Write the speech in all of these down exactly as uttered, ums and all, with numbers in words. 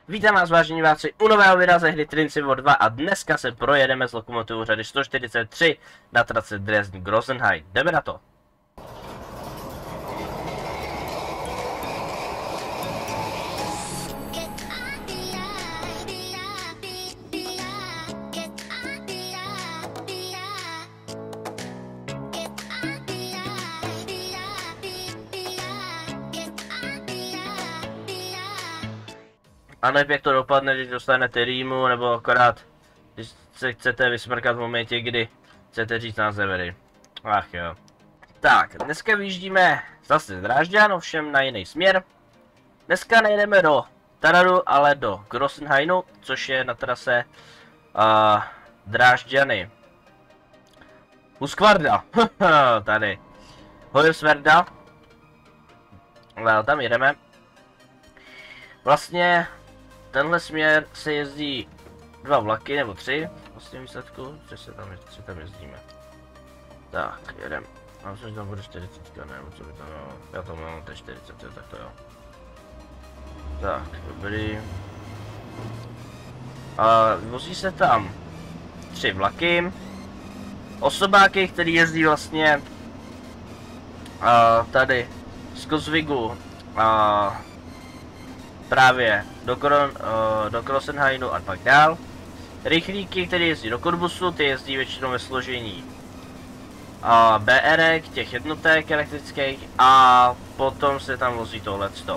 Vítám vás, vážení diváci, u nového videa ze hry Train Sim dva a dneska se projedeme s lokomotivou řady sto čtyřicet tři na trase Dresden-Grossenheim. Jdeme na to. A nevím, jak to dopadne, když dostanete rýmu, nebo akorát, když se chcete vysmrkat v momentě, kdy chcete říct na severy. Ach jo. Tak, dneska vyjíždíme zase z Drážďan, ovšem na jiný směr. Dneska nejdeme do Taradu, ale do Grossenheimu, což je na trase uh, Drážďany. Husqvarna, tady. Hoyerswerda. No, tam jedeme. Vlastně tenhle směr se jezdí dva vlaky, nebo tři, vlastně výsledku, že se tam, že tam jezdíme. Tak, jedem. A myslím, že tam bude čtyřicet, nebo co by tam bylo. Já tam mám té čtyřicet, tak to jo. Tak, dobrý. A vozí se tam tři vlaky. Osobáky, který jezdí vlastně a tady z Kozvigu a právě do, Kron, uh, do Grossenheimu a pak dál. Rychlíky, které jezdí do Kodbusu, ty jezdí většinou ve složení uh, bé er těch jednotek elektrických a potom se tam vozí tohleto.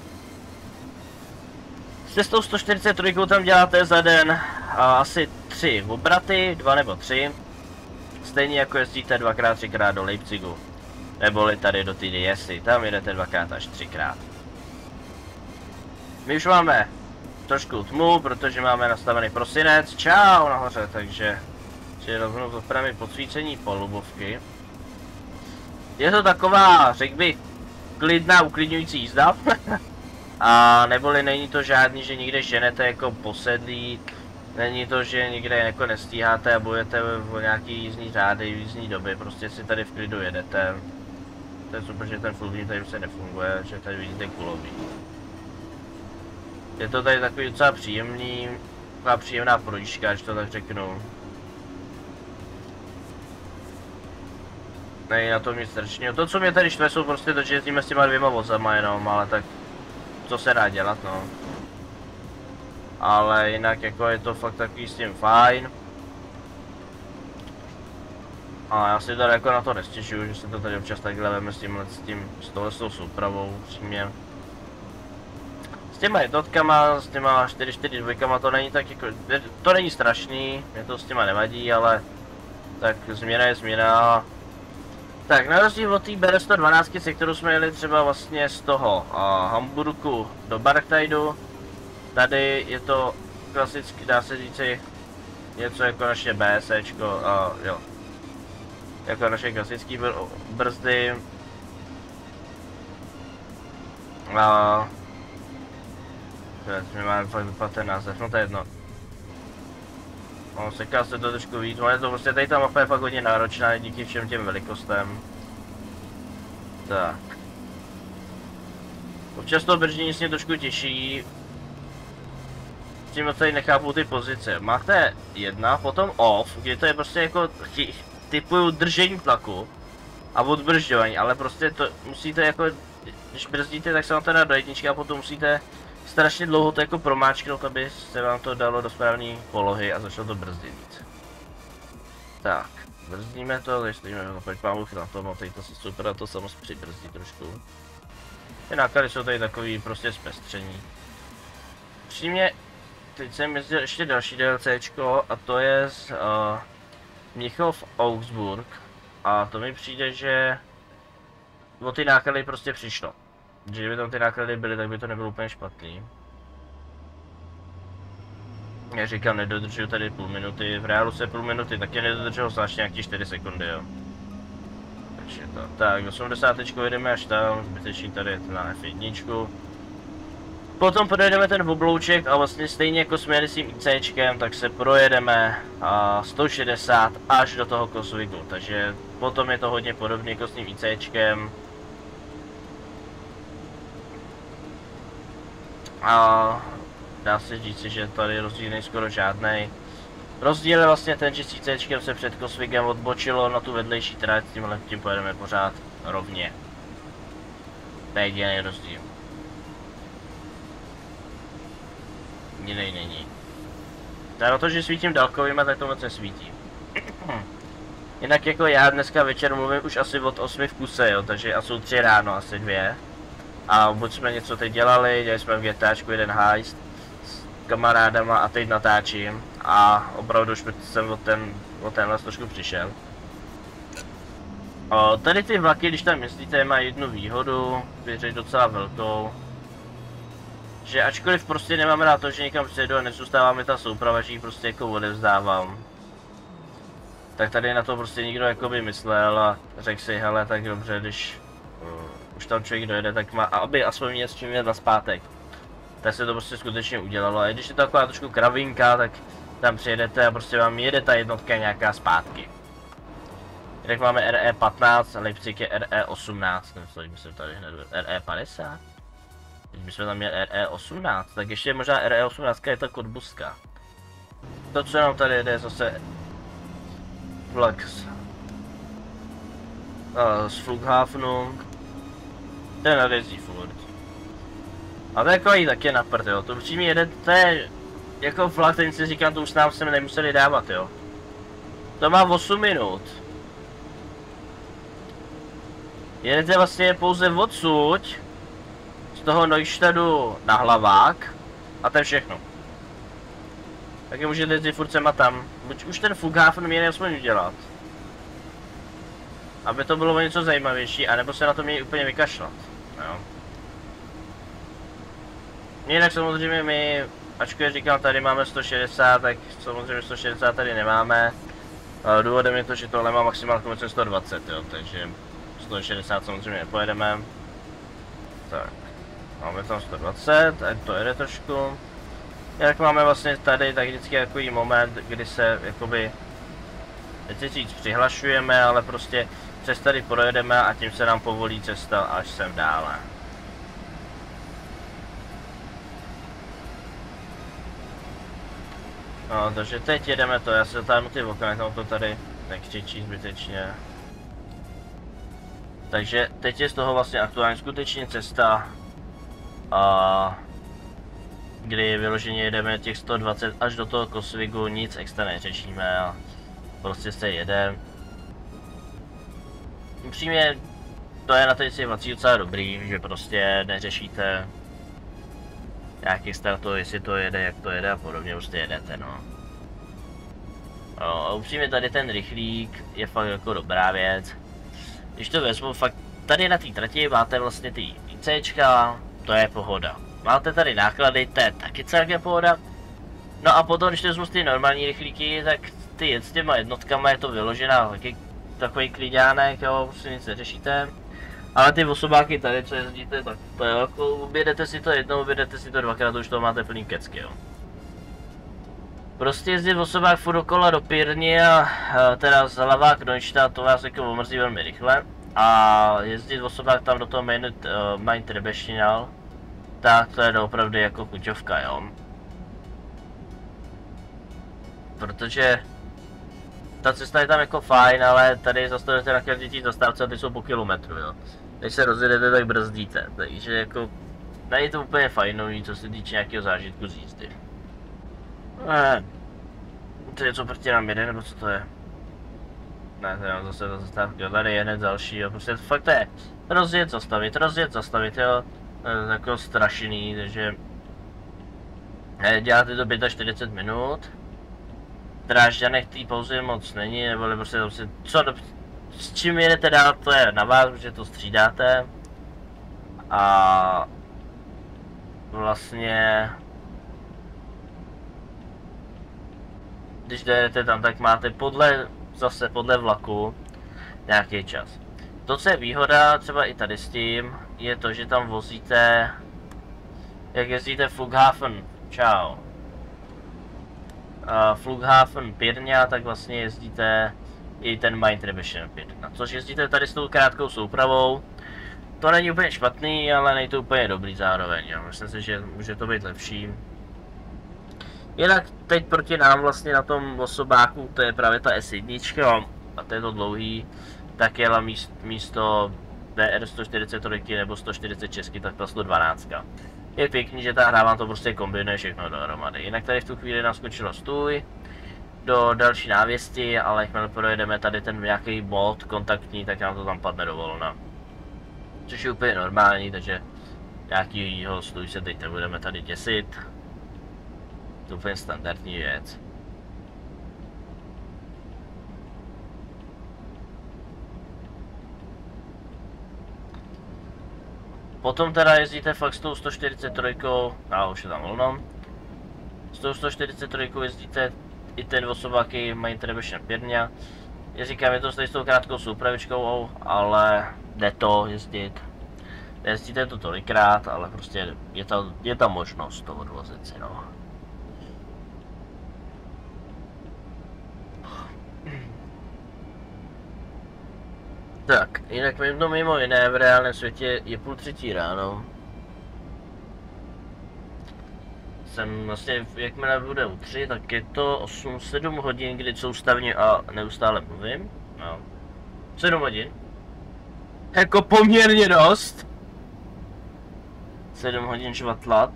S cestou sto čtyřicet tři tam děláte za den uh, asi tři obraty, dva nebo tři. Stejně jako jezdíte dvakrát, třikrát do Leipzigu. Neboli tady do té Diesy, tam jedete dvakrát až třikrát. My už máme trošku tmu, protože máme nastavený prosinec. Čau nahoře, takže si rovnou dopravíme podsvícení polubovky. Je to taková, řekl bych, klidná, uklidňující jízda. A neboli není to žádný, že někde ženete jako posedlí. Není to, že někde jako nestíháte a bojujete o nějaký jízdní řády, jízdní doby. Prostě si tady v klidu jedete. To je super, že ten full view tady se nefunguje, že tady vidíte kulový. Je to tady takový docela příjemný, taková příjemná projížďka, když to tak řeknu. Není na tom nic strašného. To, co mě tady štve, jsou prostě to, že jezdíme s těma dvěma vozama jenom, ale tak co se dá dělat, no. Ale jinak jako je to fakt takový s tím fajn. A já si tady jako na to nestěžuju, že se to tady občas takhle veme s tímhle, s tím, s tohle s tou soupravou, přímě. S těma jednotkama, s těma čtyři čtyři dva to není tak jako, to není strašný, mě to s těma nevadí, ale tak změna je změna. Tak na rozdíl od té bé er sto dvanáct, se kterou jsme jeli třeba vlastně z toho uh, Hamburgu do Barkteidu, tady je to klasicky, dá se říci, něco jako naše BSčko, uh, jo, jako naše klasické br brzdy. Uh, My máme fakt vypadat ten název, no to je jedno. No, seká se to trošku víc, ale to prostě tady ta mapa je fakt hodně náročná díky všem těm velikostem. Tak. Občas to brždění s ním trošku těžší. S tím tady nechápu ty pozice. Máte jedna, potom off, kdy to je prostě jako typuju držení tlaku a odbržďování, ale prostě to musíte jako, když brzdíte, tak se vám to dá do jedničky a potom musíte strašně dlouho to jako promáčknout, aby se vám to dalo do správné polohy a začalo to brzdit víc. Tak, brzdíme to, když stojíme, no pojď mám na tom, no tady to se super a to samo přibrzdí trošku. Ty náklady jsou tady takový prostě zpestření. Přímě, teď jsem jezdil ještě další DLCčko a to je z uh, Mnichov Augsburg a to mi přijde, že o ty náklady prostě přišlo. Že kdyby tam ty náklady byly, tak by to nebylo úplně špatný. Já říkám, nedodržuju tady půl minuty, v reálu se půl minuty taky nedodržuju, zvlášť nějaký čtyři sekundy, jo. Takže to, tak, osmdesát jedeme až tam, zbytečný tady je na ef jedna. Potom projedeme ten oblouček a vlastně stejně jako jsme jeli s tím ICčkem, tak se projedeme a sto šedesát až do toho Kozvigu, takže potom je to hodně podobně jako s tím ICčkem. A dá se říct, že tady rozdíl není skoro žádnej. Rozdíl je vlastně ten, že s C se před Coswigem odbočilo na tu vedlejší trať, tímhle tím pojedeme pořád rovně. To je jediný rozdíl. Jiný není. Na to, že svítím dálkovýma, tak to moc nesvítí. Jinak jako já dneska večer mluvím už asi od osmi v kuse, jo, takže a jsou tři ráno, asi dvě. A buď jsme něco teď dělali, dělali jsme v GTAčku jeden heist s kamarádama a teď natáčím. A opravdu už jsem od, ten, od tenhle trošku přišel. O, tady ty vlaky, když tam jezdíte, mají jednu výhodu, věřím docela velkou. Že ačkoliv prostě nemám rád to, že někam přijedu a nezůstává mi ta souprava, že ji prostě jako odevzdávám. Tak tady na to prostě nikdo jako by myslel a řekl si, hele, tak dobře, když uh, už tam člověk dojede, tak má, aby aspoň mě s čím jít nazpátek. Tak se to prostě skutečně udělalo. A když je to taková trošku kravinka, tak tam přijedete a prostě vám jede ta jednotka nějaká zpátky. Tak máme R E patnáct a Leipzig je R E osmnáct, nevím, myslím tady hned R E padesát. Teď bychom tam měli R E osmnáct, tak ještě možná R E osmnáct je ta kodbuska. To, co nám tady jde, je zase vlak z, uh, z Flughafenu. Ten nadezdí furt. A to je jako i taky na prd, jo, to upřímně jede, to je jako vlak, ten si říkám, to už nám jsme nemuseli dávat, jo. To má osm minut. Jedete vlastně pouze odsud, z toho Neustadtu na Hlavák a to je všechno. Taky můžete jezdit furt sem a tam. Buď už ten Flughafen měli aspoň udělat. Aby to bylo něco zajímavější, anebo se na to měli úplně vykašlat. Jo. Jinak samozřejmě my, ačkoliv říkám, tady máme sto šedesát, tak samozřejmě sto šedesát tady nemáme. Důvodem je to, že tohle má maximálně komice sto dvacet, jo, takže sto šedesát samozřejmě nepojedeme. Tak, máme tam sto dvacet, ať to jede trošku. Jak máme vlastně tady, tak vždycky je takový moment, kdy se jakoby, nechci říct přihlašujeme, ale prostě přes tady projedeme a tím se nám povolí cesta až sem dále. No, takže teď jedeme to, já se táhnu ty okna, tam to tady nekřičí zbytečně. Takže teď je z toho vlastně aktuálně skutečně cesta, a kdy vyloženě jedeme těch sto dvacet až do toho Coswigu, nic extra neřešíme a prostě se jede. Upřímně to je na té situaci docela dobrý, že prostě neřešíte nějaký start to, jestli to jede, jak to jede a podobně, prostě jedete, no. No a upřímně tady ten rychlík je fakt jako dobrá věc. Když to vezmu, fakt tady na té trati máte vlastně ty ICčka, to je pohoda. Máte tady náklady, to je taky celkem pohoda. No a potom, když to vezmu ty normální rychlíky, tak ty jet s těma jednotkama je to vyložená taky takový kliďánek, jo, prostě nic neřešíte. Ale ty osobáky tady, co jezdíte, tak to je jako, objedete si to jednou, objedete si to dvakrát, už to máte plný kecky, jo. Prostě jezdit osobák furt dokola do Pírny a, a teda z Hlavák do Neustadtu, to vás jako omrzí velmi rychle. A jezdit osobák tam do toho main, uh, main Trebeštinal, tak to je opravdu jako kuťovka, jo. Protože ta cesta je tam jako fajn, ale tady zastavujete na každý zastávce a ty jsou po kilometru, jo. Když se rozjedete, tak brzdíte, takže jako není to úplně fajnový, co se týče nějakého zážitku z jízdy. Ne, to je něco proti nám jede, nebo co to je? Ne, to je zase ta zastávka, tady je hned další, jo, prostě fakt to je rozjet, zastavit, rozjet, zastavit, jo. To je jako strašný, takže děláte to čtyřicet pět minut. Drážďanek té pauzy moc není, nebo prostě, prostě co, s čím jedete dál, to je na vás, protože to střídáte. A vlastně když jdete tam, tak máte podle, zase podle vlaku nějaký čas. To, co je výhoda třeba i tady s tím, je to, že tam vozíte, jak jezdíte Flughafen, čau. Uh, Flughafen Pírna, tak vlastně jezdíte i ten Main Trebeštin Pírna, což jezdíte tady s tou krátkou soupravou. To není úplně špatný, ale není to úplně dobrý zároveň, jo. Myslím si, že může to být lepší. Jinak teď proti nám vlastně na tom osobáku, to je právě ta S jedna a to je to dlouhý, tak jela míst, místo D R sto čtyřicet tři nebo sto čtyřicet šest, tak ta sto dvanáct. Je pěkný, že ta hra vám to prostě kombinuje všechno dohromady. Jinak tady v tu chvíli nám skočilo stůj do další návěsti, ale jakmile projedeme tady ten nějaký mod kontaktní, tak nám to tam padne do volna. Což je úplně normální, takže nějakýho stůj se teď nebudeme tady děsit. To je úplně standardní věc. Potom teda jezdíte fakt s tou sto čtyřicet tři, a už je tam volno. S tou sto čtyřicet tři jezdíte i ten osobáky mají Trebušen Pěrňa. Já říkám, je to s tou krátkou soupravičkou, ale jde to jezdit. Jezdíte to tolikrát, ale prostě je ta, je ta možnost to odvozit si, no. Tak, jinak mimo, mimo jiné v reálném světě je půl třetí ráno. Jsem vlastně, jakmile bude u tři, tak je to osm sedm hodin, kdy soustavně a neustále mluvím. No. sedm hodin. Jako poměrně dost. sedm hodin žvatlat.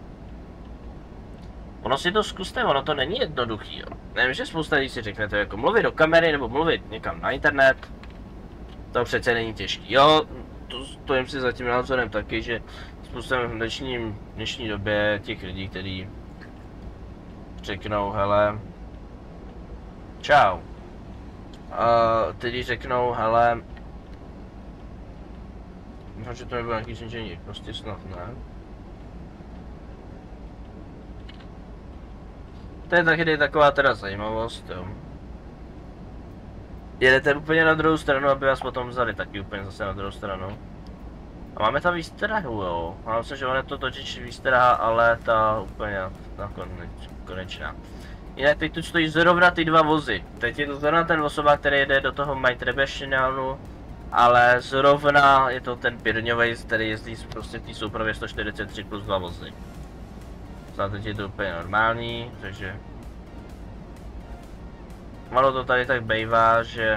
Ono si to zkuste, ono to není jednoduchý, jo. Nevím, že spousta lidí si řeknete, jako mluvit do kamery nebo mluvit někam na internet. To přece není těžký, jo, to stojím si za tím názorem taky, že spousta v dnešním, dnešní době těch lidí, kteří řeknou, hele, čau. A tedy řeknou, hele, možná, že to nebylo nějaký snížení, prostě snad ne. To je taky taková teda zajímavost, jo. Jedete úplně na druhou stranu, aby vás potom vzali taky úplně zase na druhou stranu. A máme tam výstrahu, jo. Mám se, že on je to totiž výstraha, ale ta úplně nakonec, konečná. Jinak teď tu stojí zrovna ty dva vozy. Teď je to zrovna ten osobák, který jede do toho My Trebušenu, ale zrovna je to ten Pěrňovej, který jezdí prostě v té soupravě sto čtyřicet tři plus dva vozy. Snad teď je to úplně normální, takže... Malo to tady tak bejvá, že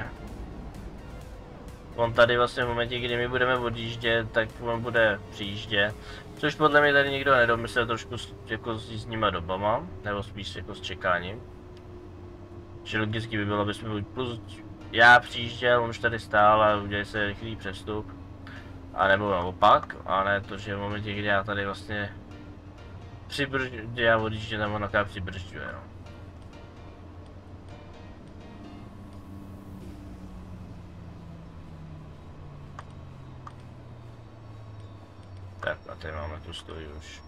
on tady vlastně v momentě, kdy my budeme odjíždět, tak on bude přijíždět. Což podle mě tady nikdo nedomyslel trošku s, jako s jízdníma dobama, nebo spíš jako s čekáním. Že logicky by bylo, aby jsme buď plus já přijížděl, on už tady stál a udělali se rychlý přestup. A nebo naopak, a ne to, že v momentě, kdy já tady vlastně přibržďu, kdy já odjížděm, tam on naká přibržďuje, no. Tak a tady máme tu stojí už.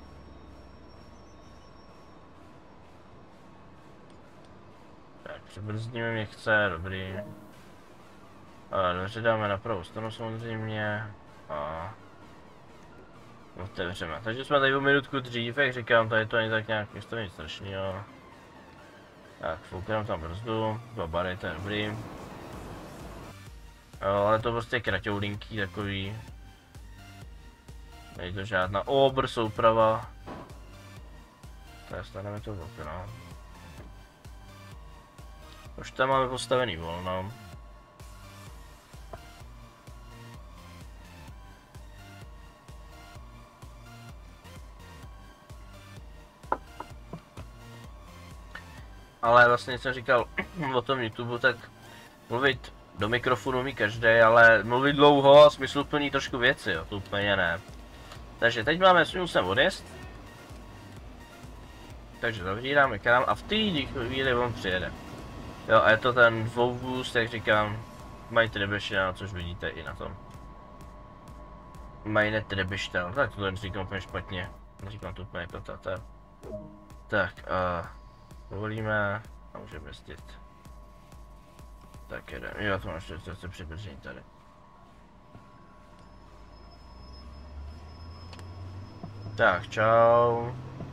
Tak přibrzdíme mě chce, dobrý. A dveře dáme na pravou stranu samozřejmě. A otevřeme. Takže jsme tady o minutku dřív, jak říkám, tady to není tak nějak to nic strašného. Tak foukneme tam brzdu, dva bary, to je dobrý. Jo, ale to prostě kraťoulinký takový. Není to žádná obr souprava. Tak staneme to v okno. Už tam máme postavený volno. Ale vlastně jsem říkal o tom YouTube, tak mluvit do mikrofonu umí každý, ale mluvit dlouho a smysluplný trošku věci, jo, to úplně ne. Takže teď máme sem odjezd. Takže zavřídáme krám a v té chvíli on přijede. Jo, a je to ten dvouvůz, jak říkám, mají Trebušen, což vidíte i na tom. Mají ne Trebušen, tak to říkám úplně špatně. Říkám to úplně jako tata. Tak a povolíme a můžeme jezdit. Tak jedem, jo, to máš to přibržení tady. Tak, čau.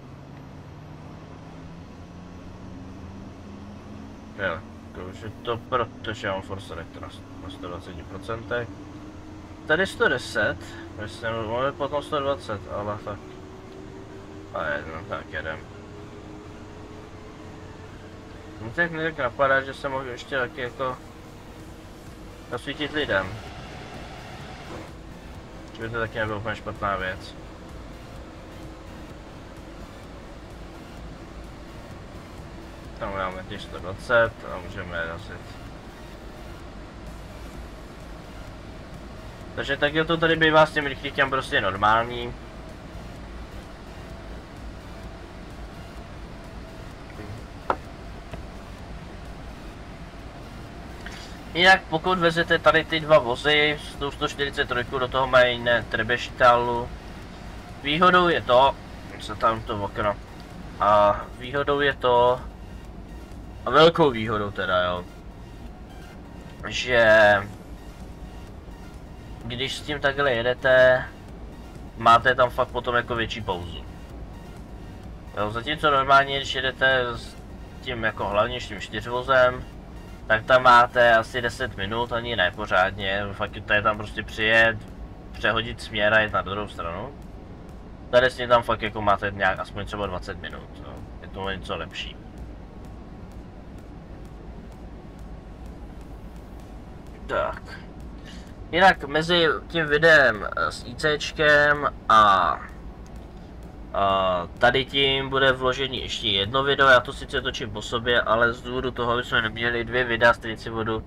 Jo, to už je to, protože mám Force Selector na sto dvacet procent. Tady sto deset, myslím, máme potom sto dvacet, ale tak. A jedno, tak jedem. No tak mi tak napadá, že se mohl ještě taky jako osvítit lidem. Že by to taky nebyla úplně špatná věc. Tam máme těch sto dvacet a můžeme razit. Takže tak jo, to tady bývá s těm rychlíkem prostě normální. Jinak pokud vezete tady ty dva vozy s tou sto čtyřicet tři do toho mají Trebeštálu, výhodou je to, se tam to okno, a výhodou je to, a velkou výhodou teda jo, že když s tím takhle jedete, máte tam fakt potom jako větší pauzu. Jo, zatímco normálně, když jedete s tím jako hlavně s tím čtyřvozem, tak tam máte asi deset minut, ani ne pořádně, fakt je tam prostě přijet, přehodit směr a jet na druhou stranu. Tady s tím tam fakt jako máte nějak aspoň třeba dvacet minut, jo. Je to něco lepší. Tak. Jinak mezi tím videem s ICčkem a A tady tím bude vložený ještě jedno video, já to sice točím po sobě, ale z důvodu toho, aby jsme neměli dvě videa z třicet vodu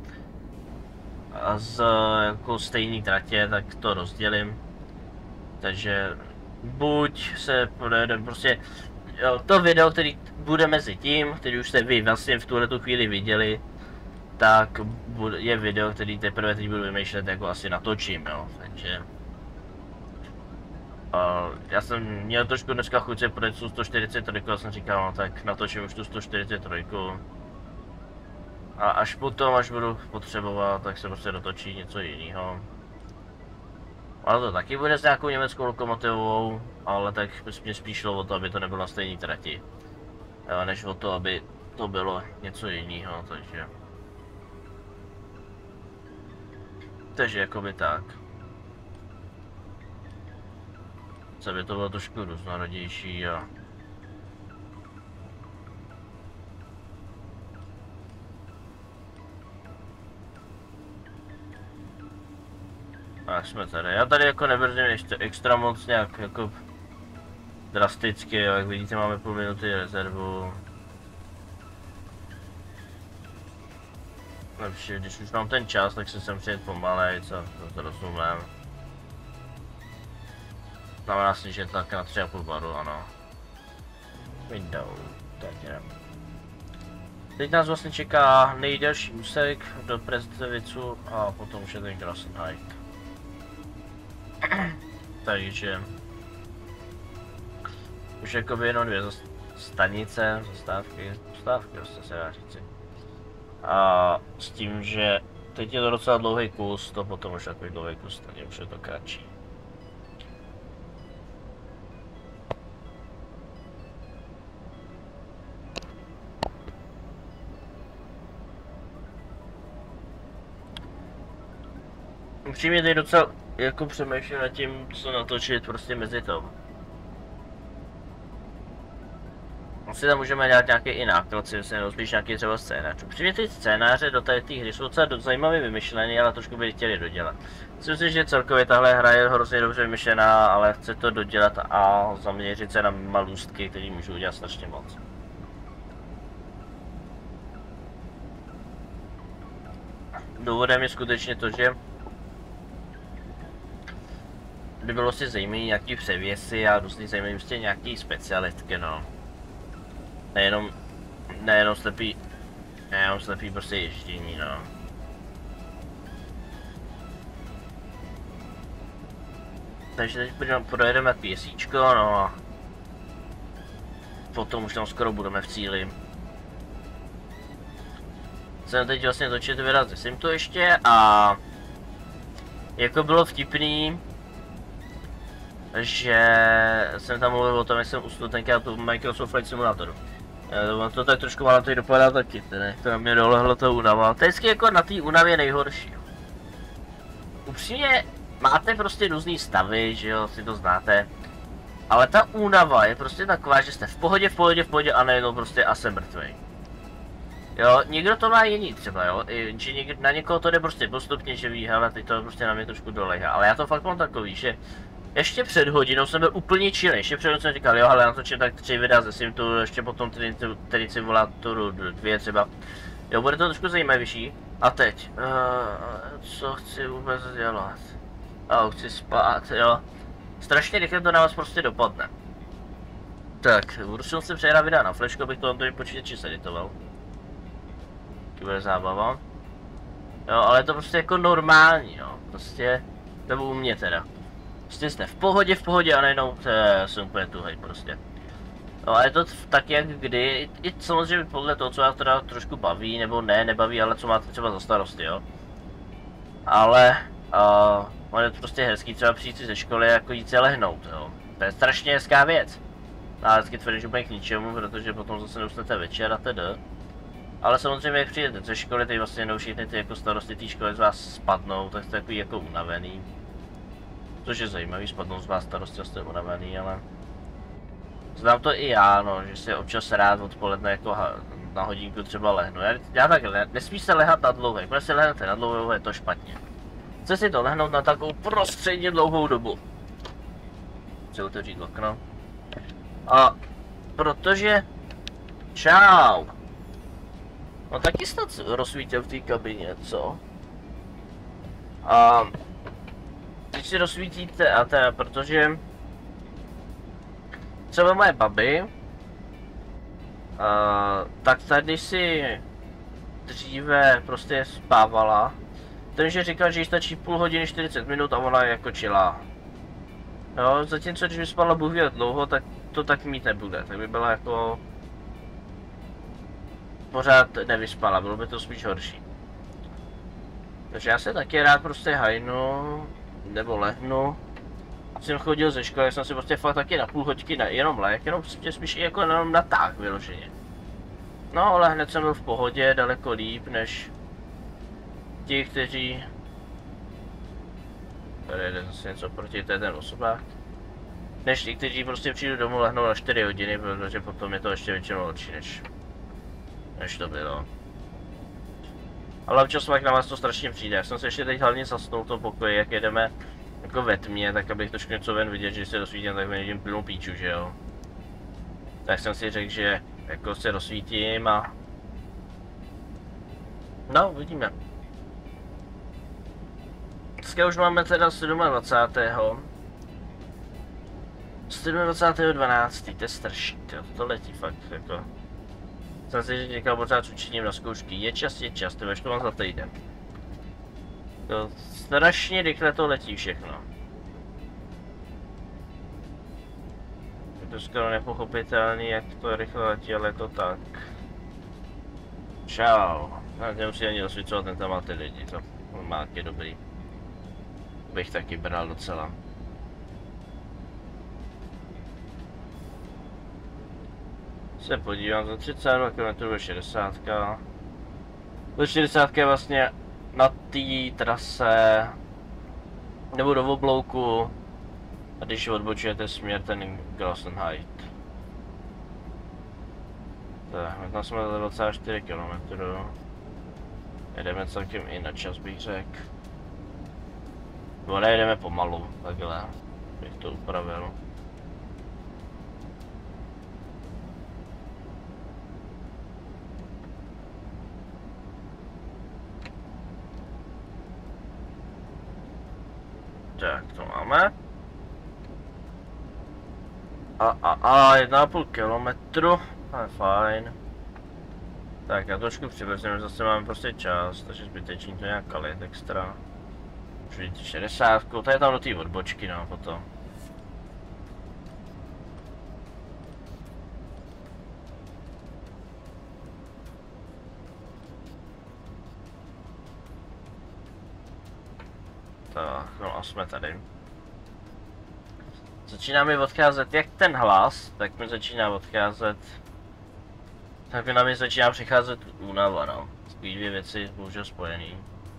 z jako stejný tratě, tak to rozdělím. Takže buď se projede prostě jo, to video, který bude mezi tím, který už jste vy vlastně v tuhle chvíli viděli, tak je video, který teprve teď budu vymýšlet, jako asi natočím, jo, takže Uh, já jsem měl trošku dneska chuť se projet tu sto čtyřicet tři, já jsem říkal, no tak natočím už tu sto čtyřicet tři. A až potom, až budu potřebovat, tak se prostě dotočí něco jiného. Ale to taky bude s nějakou německou lokomotivou, ale tak mě spíš šlo o to, aby to nebylo na stejné trati. Jo, než o to, aby to bylo něco jiného, takže... Takže jakoby tak. Co by to bylo trošku různorodější a... A jsme tady. Já tady jako nebrzdím ještě extra moc nějak jako drasticky, jak vidíte máme půl minuty rezervu. Lepší, když už mám ten čas, tak se sem přijet pomalej, co to rozumím. Znamená si, že tak na tři a půl baru, ano. Window, tak jdem. Teď nás vlastně čeká nejdelší úsek do Prestvicu a potom už je ten Grossenheit. Takže už jakoby jenom dvě stanice, zastávky, zastávky vlastně se dá říci. A s tím, že teď je to docela dlouhý kus, to potom už takový dlouhý kus, takže už je to kratší. Upřímně teď docela jako přemýšlím nad tím, co natočit prostě mezi tom. Asi tam můžeme dělat nějaký i náklad, nebo spíš nějaký třeba scénář. Upřímně ty scénáře do té hry jsou docela zajímavě vymyšlený, ale trošku by chtěli dodělat. Myslím si, že celkově tahle hra je hrozně dobře vymyšlená, ale chce to dodělat a zaměřit se na malůstky, které můžou udělat strašně moc. Důvodem je skutečně to, že by bylo si zajímavé nějaký převěsy a různý zajímavý prostě nějaký specialitky, no. Nejenom, nejenom slepý, nejenom slepý prostě ježdění, no. Takže teď projedeme pěsíčko, no a potom už tam skoro budeme v cíli. Jsem teď vlastně točit vyrazil jsem to ještě a jako bylo vtipný, že jsem tam mluvil o tom, jak jsem usnul tenkrát tu Microsoft Flight Simulatoru. Já, to tak trošku malo tady dopadá taky, ne? To na mě dolehlo to únava. To je vždycky jako na té únavě nejhorší. Upřímně máte prostě různý stavy, že jo, si to znáte. Ale ta únava je prostě taková, že jste v pohodě, v pohodě, v pohodě a najednou prostě a jsem mrtvej. Jo, někdo to má jiný třeba, jo, že někdo, na někoho to jde prostě postupně, že ví, hele, teď to prostě na mě trošku dolehá, ale já to fakt mám takový, že ještě před hodinou jsem byl úplně chill, ještě před hodinou jsem říkal, jo, ale já natočím tak tři videa ze Simtu, ještě potom tedy, tedy simulátoru dvě třeba, jo, bude to trošku zajímavější, a teď, uh, co chci vůbec dělat, a chci spát, jo, strašně rychle to na vás prostě dopadne. Tak, budu si přejít videa na flashku, abych to na tom počítači seditoval. Bude zábava. Jo, ale je to prostě jako normální, jo. Prostě, nebo u mě teda. Prostě jste v pohodě, v pohodě a najednou jsem úplně tuhej prostě. No a je to tak jak kdy, i samozřejmě podle toho, co vás teda trošku baví, nebo ne, nebaví, ale co máte třeba za starosti, jo. Ale, uh, je to prostě hezký třeba přijít si ze školy a jako jít se lehnout, jo. To je strašně hezká věc. A hezky tvrdím, že úplně k ničemu, protože potom zase neusnete večer a teda. Ale samozřejmě, jak přijdete ze školy, teď vlastně jednou všechny ty jako starosti té školy z vás spadnou, tak jste takový jako unavený. Což je zajímavý, spadnou z vás starosti a jste unavený, ale... Znám to i já, no, že si občas rád odpoledne jako na hodinku třeba lehnu. Já, já takhle, nesmí se lehat na dlouho, jakmile si lehnete na dlouho, je to špatně. Chce si to lehnout na takovou prostředně dlouhou dobu. Chci otevřít okno. A protože... Čau! No taky snad rozsvítil v té kabině, co? A teď si rozsvítíte a teda, protože třeba moje babi, a, tak tady si dříve prostě spávala, takže říkal, že jí stačí půl hodiny čtyřicet minut a ona je jako chillá. Jo, zatímco když by spala Bůh ví dlouho, tak to tak mít nebude, tak by byla jako pořád nevyspala, bylo by to spíš horší. Takže já se taky rád prostě hajnu, nebo lehnu. Jsem chodil ze školy, jsem si prostě fakt taky na půl hoďky na, jenom leh, jenom prostě spíš jako jenom na tak vyloženě. No ale hned jsem byl v pohodě, daleko líp než ti, kteří... Tady jde zase něco proti, to je ten osobák. Než ti, kteří prostě přijdu domů, lehnou na čtyři hodiny, protože potom je to ještě většinou lepší než... než to bylo. Ale občas pak na vás to strašně přijde. Já jsem se ještě teď hlavně zasnul v tom pokoji, jak jedeme jako ve tmě, tak abych trošku něco ven vidět, že se rozsvítím, tak vidím plnou píču, že jo. Tak jsem si řekl, že jako se rozsvítím a... No, uvidíme. Dneska už máme teda dvacátého sedmého. dvacátého sedmého dvanáctého to je strašný, to, to letí fakt jako... Jsem si říkal pořád s učením na zkoušky, je čas, je čas, to to mám za týden. To strašně rychle to letí všechno. Je to skoro nepochopitelný, jak to rychle letí, ale je to tak. Čau. Já nemusím ani rozsvícovat, ten tam má ty lidi, to má taky dobrý. Bych taky bral docela. Se podívám, za třicet dva kilometrů do šedesát. Do šedesát je vlastně na té trase, nebo do oblouku, a když odbočujete směr ten Grossenheit. Tak, my tam jsme za dvacet čtyři kilometrů. Jedeme celkem i na čas, bych řekl. Nebo nejedeme pomalu, takhle bych to upravil. Tak, to máme. A, a, a, jedna a půl kilometru, to je fajn. Tak, já trošku přibrzdím, zase máme prostě čas, takže zbytečný to nějak kalit extra. Už vidíte šedesát, to je tam do té odbočky, no, potom. Tak, no a jsme tady. Začíná mi odcházet jak ten hlas, tak mi začíná odcházet... Tak mi na mě začíná přicházet únava, no. Spíš dvě věci bohužel spojený.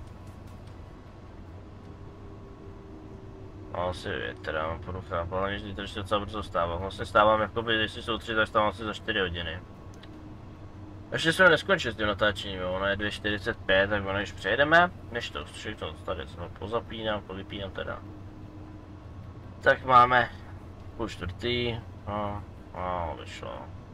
No asi větr, mám porucha, ale vždy to, že se docela brzo stávám. Vlastně stávám jakoby, jestli jsou tři, tak stávám asi za čtyři hodiny. Ještě jsme neskončili s tím natáčením, ono je dvě čtyřicet pět, tak ono již přejedeme, než to všechno tady se pozapínám, povypínám teda. Tak máme půl čtvrtý, no, no, vyšlo.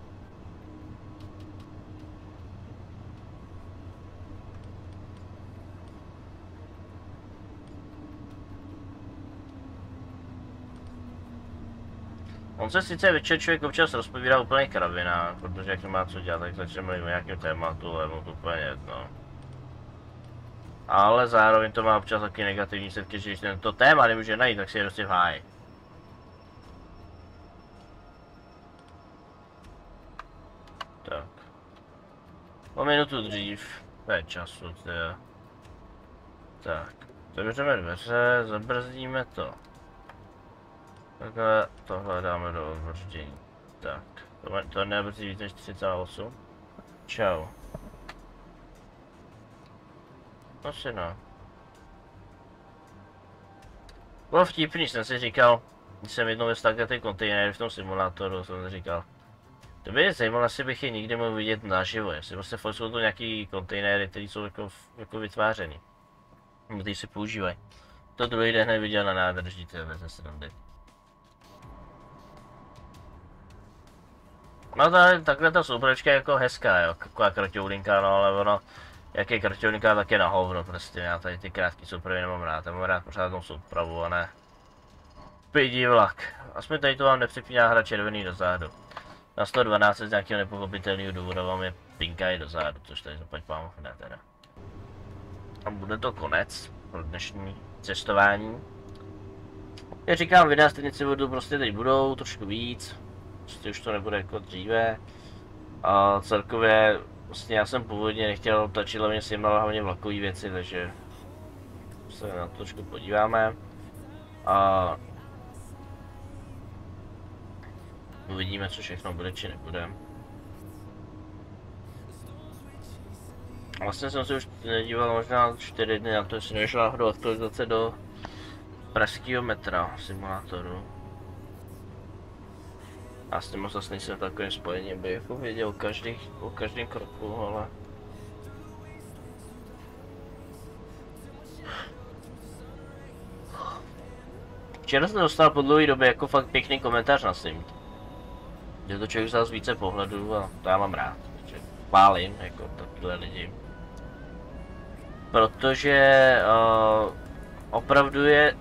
On se sice večer člověk občas rozpovídá úplně kravina, protože jak nemá co dělat, tak začne mluvit o nějakém tématu, ale mu to úplně jedno. Ale zároveň to má občas taky negativní setky, že když ten to téma nemůže najít, tak si je prostě v háji. Tak. O minutu dřív, to je času, to je. Tak, otevřeme dveře, zabrzdíme to. Takhle tohle dáme do odbrzdění. Tak, to, to nebrzdí víc než třicet osm. Čau. No si no. Bylo vtipný, jsem si říkal, když jsem jednou vystavil ty kontejnery v tom simulátoru, jsem si říkal. To by je zajímalo, jestli bych je nikdy mohl vidět naživo, jestli prostě fakt jsou to nějaký kontejnery, které jsou jako, jako vytvářeny. Nebo ty se používají. To druhý den hned viděl na nádrží té ve srandy. No ta, takhle ta soupračka je jako hezká, jo, taková krťoulinka, no ale ono, jak je krťoulinka, tak je na hovno prostě, já tady ty krátký soupravy nemám rád, já mám rád pořádnou soupravu a ne pědí vlak. Aspoň tady to vám nepřepíná hra červený do zádu. Na sto dvanáct z nějakého nepochopitelného důvodu vám je pinkají do zádu, což tady zaplať pámu ne teda. A bude to konec pro dnešní cestování. Já říkám, videa stejnice budou prostě teď budou, trošku víc. Prostě už to nebude jako dříve. A celkově, vlastně já jsem původně nechtěl točit hlavně s jim, ale hlavně vlakové věci, takže se na to trošku podíváme. A uvidíme, co všechno bude, či nebude. Vlastně jsem se už nedíval možná čtyři dny na to, jestli nevyšla náhodou aktualizace do pražského metra simulátoru. Já s tím moc zase nejsem v takovém spojení, aby jako věděl o, každý, o každém kroku, ale... Včera jsem dostal po dlouhé době jako fakt pěkný komentář na Sim. Že to člověk vzal z více pohledů a to já mám rád. Chválím jako takové lidi. Protože uh, opravdu je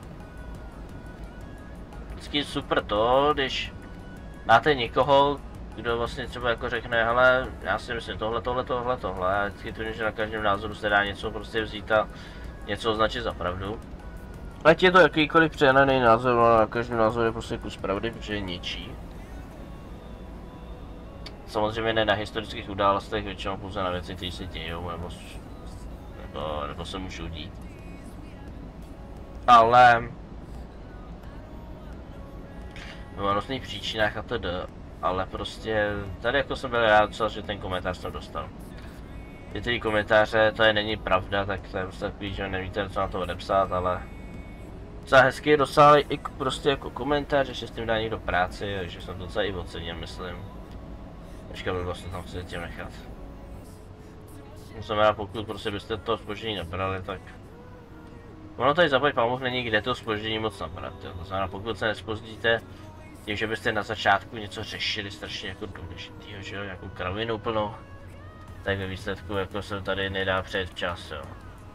vždycky super to, když máte někoho, kdo vlastně třeba jako řekne, hele, já si myslím tohle, tohle, tohle, tohle, a vždycky tvrdím, že na každém názoru se dá něco prostě vzít a něco označit za pravdu. Ať je to jakýkoliv přehnaný názor, ale na každém názoru je prostě kus pravdy, protože je něčí. Samozřejmě ne na historických událostech, většinou pouze na věci, které se dějou, nebo, nebo, nebo se můžou dít. Ale v různých příčinách a td. Ale prostě tady jako jsem byl rád, že ten komentář jsem dostal. Ty komentáře, to je není pravda, tak to je prostě takový, že nevíte, co na to odepsat, ale docela hezky dostal i prostě jako komentář, že s tím dá někdo práci, že jsem to docela i ocenil, myslím. Ještě by vlastně tam chci tím nechat. To znamená, pokud prostě byste to zpoždění nabrali, tak ono tady zaplať pamůh není kde to zpoždění moc nabrat, jo. To znamená, pokud se nespozdíte tím, že byste na začátku něco řešili strašně jako důležitýho, že jo, nějakou kravinu plnou, tak ve výsledku jako se tady nedá přejet včas, jo.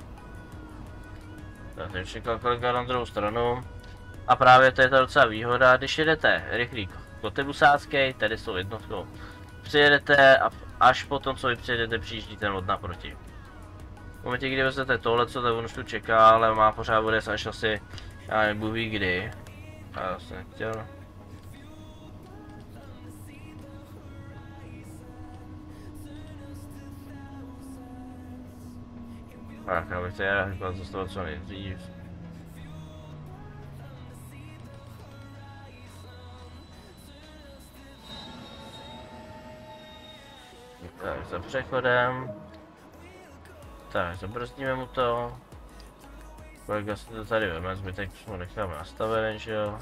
Tak teď čekal kolega na druhou stranu. A právě to je ta docela výhoda, když jedete rychlý kotebusácký, tady s tou jednotkou. Přijedete a až potom, co vy přijedete, přijíždí ten od naproti. V momentě, kdy vezete tohle, co tak on už tu čeká, ale má pořád bude až asi, já nevím, Bůh ví kdy. A já jsem nechtěl. Tak, já bych teda říkal zastavit co nejdřív. Tak, za přechodem. Tak, zabrzdíme mu to. Kolega si to tady veme, zbytek mu necháme nastavený, že jo.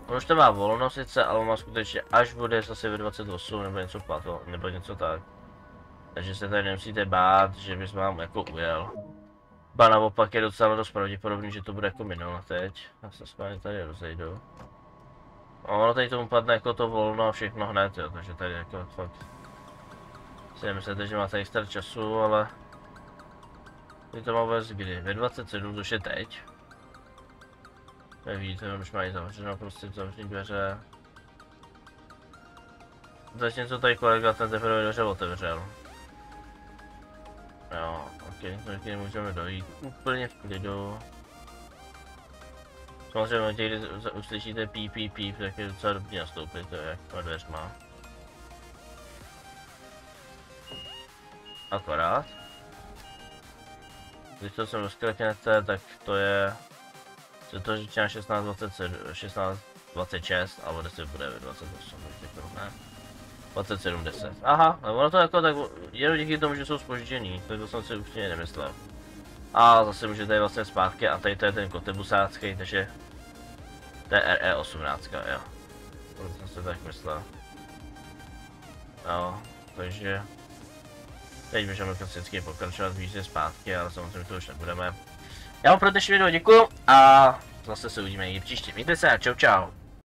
On už to má volno sice, ale má skutečně až bude zase ve dvacet osm nebo něco pato, nebo něco tak. Takže se tady nemusíte bát, že bys vám jako ujel. Ba naopak je docela dost pravděpodobný, že to bude jako minule teď. Já se spáně tady rozejdu. A ono tady tomu padne jako to volno a všechno hned, jo, takže tady jako fakt si nemyslete, že máte extra času, ale vy to má vůbec kdy? Ve dvacet sedm, což je teď. Jak vidíte, už mají zavřeno, prostě zavření dveře. Zatímco tady kolega ten teprve dveře otevřel. Jo, ok, takže můžeme dojít úplně v klidu. Samozřejmě, když uslyšíte píp, píp, píp, tak je docela dobrý nastoupit, to je jak na dveřma. Akorát. Když to sem rozkliknete, tak to je... Se to říká šestnáct dvacet sedm, šestnáct dvacet šest, ale kde se bude ve dvacet osm, takže to ne. dvacet sedm deset. Aha, ale ono to jako tak, jenom díky tomu, že jsou zpoždění, tak to jsem si úplně nemyslel. A zase můžete jít vlastně zpátky a tady to je ten kotebusácký, takže to je R E osmnáct, jo. Proto jsem si tak myslel. Jo, takže teď můžeme klasicky pokračovat více zpátky, ale samozřejmě to už nebudeme. Já vám pro dnešní video děkuju a zase se uvidíme někdy příště. Mějte se a čau čau.